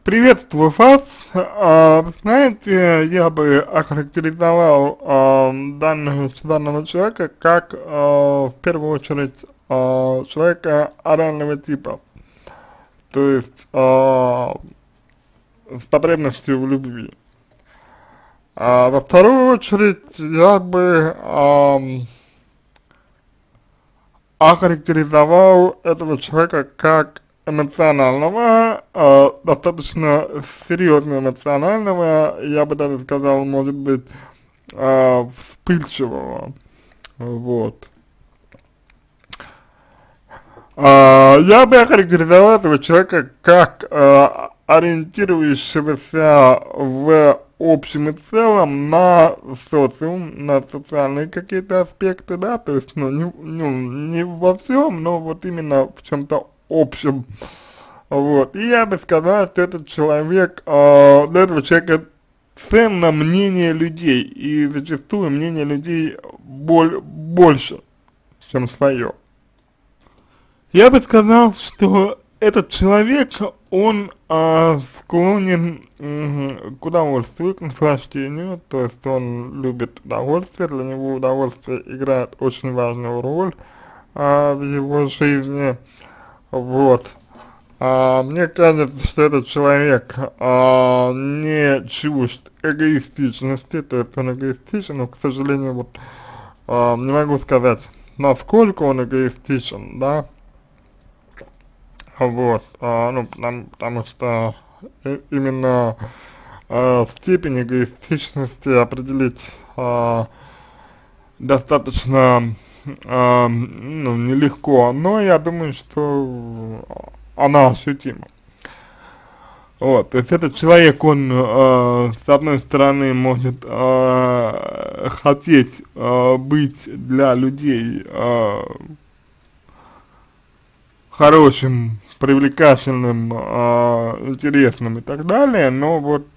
Приветствую вас. Знаете, я бы охарактеризовал данного человека как в первую очередь человека орального типа, то есть с потребностью в любви. Во вторую очередь я бы охарактеризовал этого человека как эмоционального, достаточно серьезно эмоционального, я бы даже сказал, может быть, вспыльчивого, вот. Я бы охарактеризовал этого человека как ориентирующегося в общем и целом на социум, на социальные какие-то аспекты, да, то есть, не во всем, но вот именно в чем-то общем, вот. И я бы сказал, что этот человек, для этого человека ценно мнение людей, и зачастую мнение людей больше, чем свое. Я бы сказал, что этот человек, он склонен к удовольствию, к наслаждению, то есть он любит удовольствие, для него удовольствие играет очень важную роль в его жизни, вот. Мне кажется, что этот человек не чужд эгоистичности, то есть он эгоистичен, но, к сожалению, вот не могу сказать, насколько он эгоистичен, да, вот, потому что именно степень эгоистичности определить достаточно нелегко, но я думаю, что она ощутима. Вот, то есть этот человек, он с одной стороны может хотеть быть для людей хорошим, привлекательным, интересным и так далее, но вот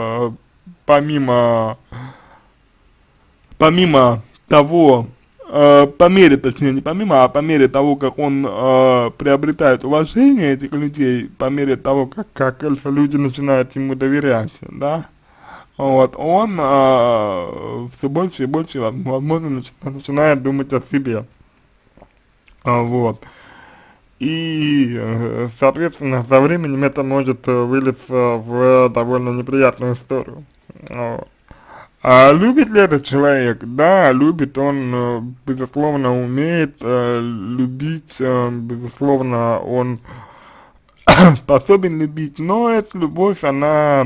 помимо того, по мере, точнее не помимо, а по мере того, как он приобретает уважение этих людей, по мере того, как эти люди начинают ему доверять, да, вот, он все больше и больше, возможно, начинает думать о себе, вот. И, соответственно, со временем это может вылиться в довольно неприятную историю. Вот. Любит ли этот человек? Да, любит, он, безусловно, умеет любить, безусловно, он способен любить, но эта любовь, она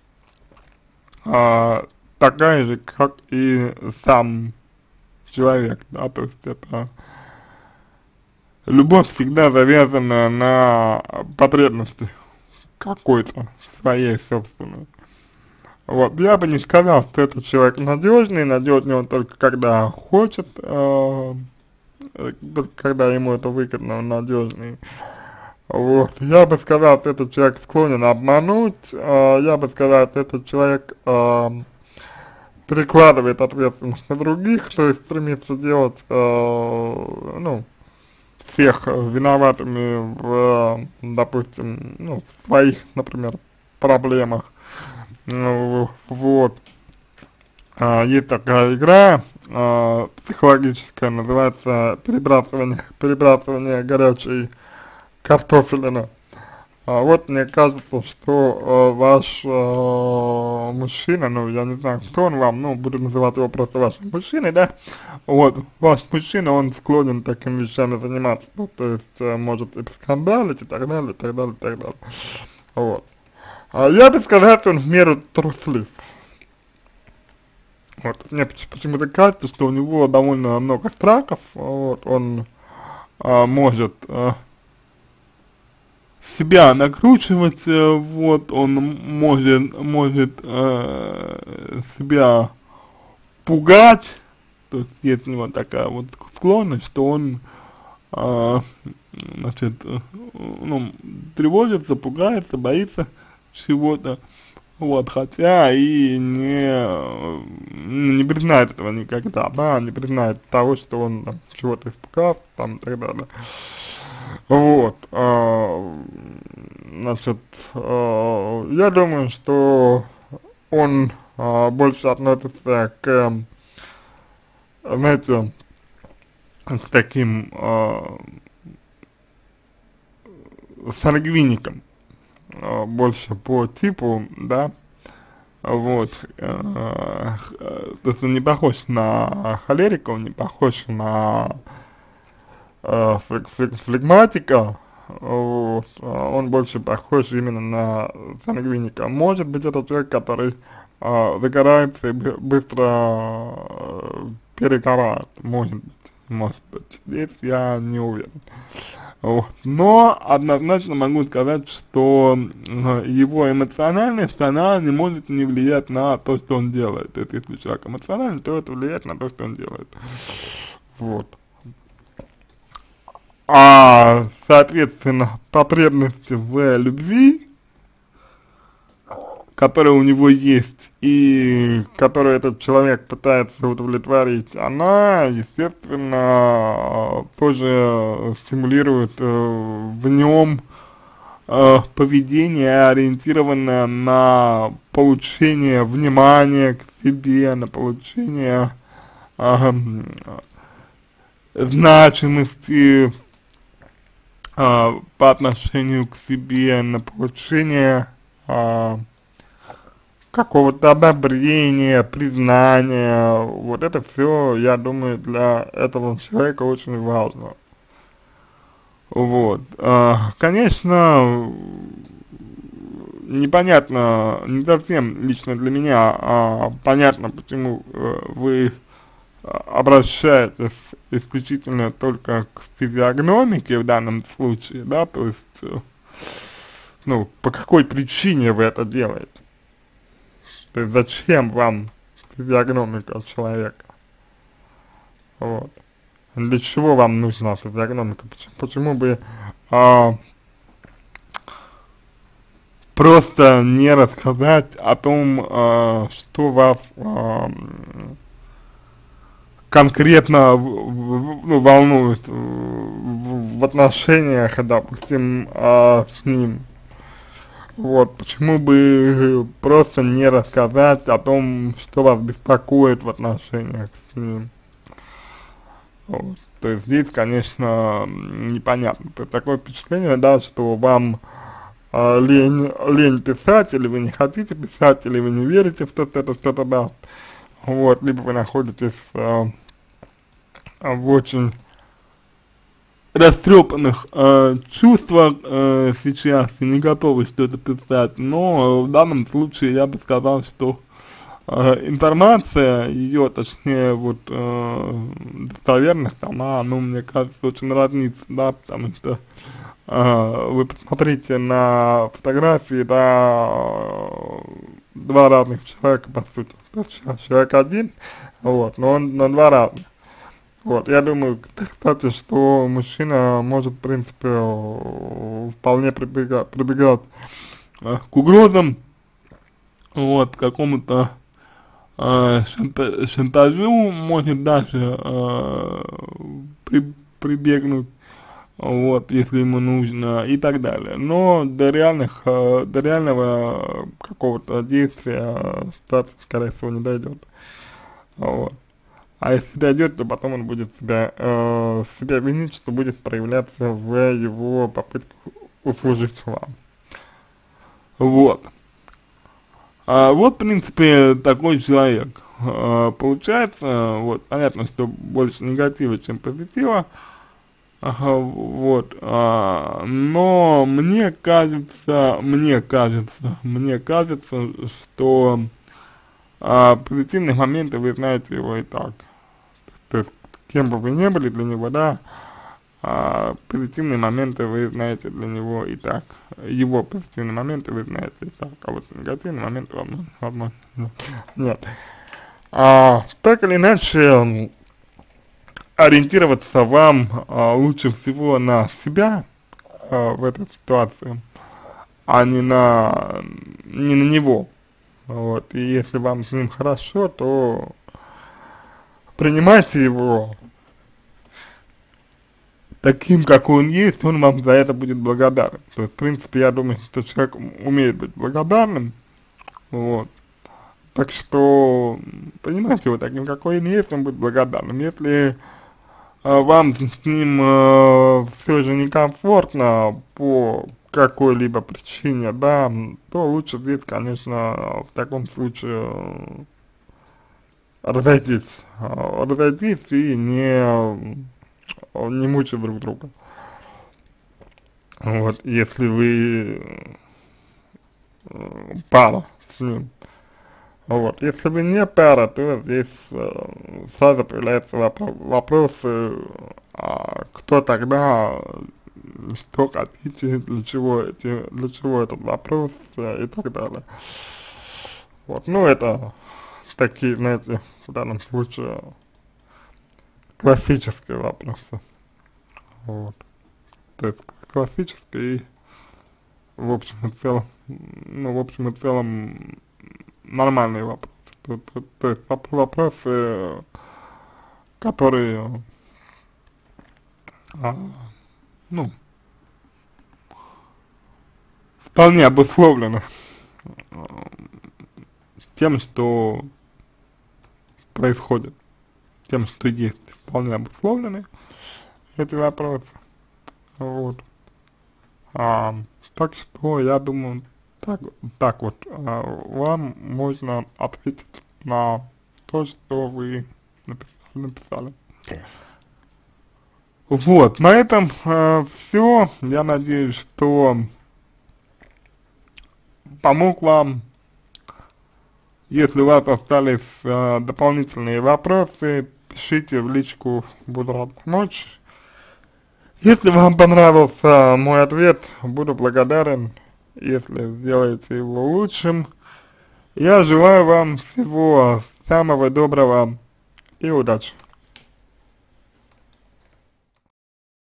такая же, как и сам человек, да, то есть это любовь всегда завязана на потребности какой-то своей собственной. Вот, я бы не сказал, что этот человек надежный он только когда хочет, только когда ему это выгодно, он надежный. Вот, я бы сказал, что этот человек склонен обмануть, я бы сказал, что этот человек перекладывает ответственность на других, то есть стремится делать, всех виноватыми в, допустим, в своих, например, проблемах. Вот. Есть такая игра психологическая, называется перебрасывание горячей картофелины. Вот мне кажется, что ваш мужчина, я не знаю, кто он вам, буду называть его просто вашим мужчиной, да, вот, ваш мужчина, он склонен такими вещами заниматься, то есть может и скандалить, и так далее, и так далее, и так далее, вот. Я бы сказал, что он в меру труслив. Вот, мне почему-то кажется, что у него довольно много страхов, вот, он может себя накручивать, вот, он может себя пугать, то есть есть у него такая вот склонность, что он, тревожится, пугается, боится чего-то, вот, хотя и не признает этого никогда, да, не признает того, что он там чего-то испугался, там, и так далее. Вот, значит, я думаю, что он больше относится к, знаете, к таким сангвиникам, больше по типу, да, вот, то есть он не похож на холерика, он не похож на флегматика, вот, он больше похож именно на сангвиника. Может быть, это человек, который загорается и быстро перегорает, может быть, здесь я не уверен. Вот. Но однозначно могу сказать, что его эмоциональная сторона не может не влиять на то, что он делает. То есть, если человек эмоциональный, то это влияет на то, что он делает. Вот. Соответственно, потребности в любви, которая у него есть и которую этот человек пытается удовлетворить, она, естественно, тоже стимулирует в нем поведение, ориентированное на получение внимания к себе, на получение значимости по отношению к себе, на получение какого-то одобрения, признания. Вот это все, я думаю, для этого человека очень важно. Вот. Конечно, непонятно, не совсем лично для меня, понятно, почему вы обращаетесь исключительно только к физиогномике в данном случае, да, то есть, ну, по какой причине вы это делаете? То есть, зачем вам физиогномика человека? Вот. Для чего вам нужна физиогномика? Почему бы просто не рассказать о том, что вас конкретно ну, волнует в отношениях, допустим, с ним. Вот, почему бы просто не рассказать о том, что вас беспокоит в отношениях с ним. Вот. То есть здесь, конечно, непонятно. То есть такое впечатление, да, что вам лень писать, или вы не хотите писать, или вы не верите в то, что это что-то даст. Вот, либо вы находитесь в очень растрепанных чувствах сейчас и не готовы что-то писать, но в данном случае я бы сказал, что информация, ее, точнее, вот, достоверность, она, ну, мне кажется, очень разнится, да, потому что вы посмотрите на фотографии, да, два разных человека, по сути. То есть человек один, вот, но он на два разных. Вот, я думаю, кстати, что мужчина может, в принципе, вполне прибегать к угрозам, вот, к какому-то шантажу, может даже прибегнуть, вот, если ему нужно, и так далее. Но до реального какого-то действия ситуация, скорее всего, не дойдет. Вот. А если дойдет, то потом он будет себя винить, что будет проявляться в его попытках услужить вам. Вот. Вот, в принципе, такой человек. Получается, вот, понятно, что больше негатива, чем позитива. Вот, но мне кажется, что позитивные моменты вы знаете его и так. То есть, кем бы вы ни были для него, да, позитивные моменты вы знаете для него и так. Его позитивные моменты вы знаете и так, а вот негативные моменты возможно, нет. Так или иначе, ориентироваться вам лучше всего на себя в этой ситуации, а не на него. Вот, и если вам с ним хорошо, то принимайте его таким, какой он есть, он вам за это будет благодарен. То есть, в принципе, я думаю, что человек умеет быть благодарным, вот. Так что, понимаете, вот таким, какой он есть, он будет благодарным. Если вам с ним все же некомфортно по какой-либо причине, да, то лучше здесь, конечно, в таком случае разойтись и не мучать друг друга. Вот, если вы пара с ним. Вот, если вы не пара, то здесь сразу появляется вопрос, кто тогда, что хотите, для чего этот вопрос и так далее. Вот, ну это такие, знаете, в данном случае классические вопросы. Вот. То есть классические и в общем и целом, ну, в общем и целом нормальные вопросы. То есть вопросы, которые, ну, вполне обусловлены тем, что происходит, тем, что есть, вполне обусловлены эти вопросы. Вот. Так что я думаю, так вот вам можно ответить на то, что вы написали. Вот, на этом все. Я надеюсь, что помог вам. Если у вас остались дополнительные вопросы, пишите в личку, буду рад помочь. Если вам понравился мой ответ, буду благодарен, если сделаете его лучшим. Я желаю вам всего самого доброго и удачи.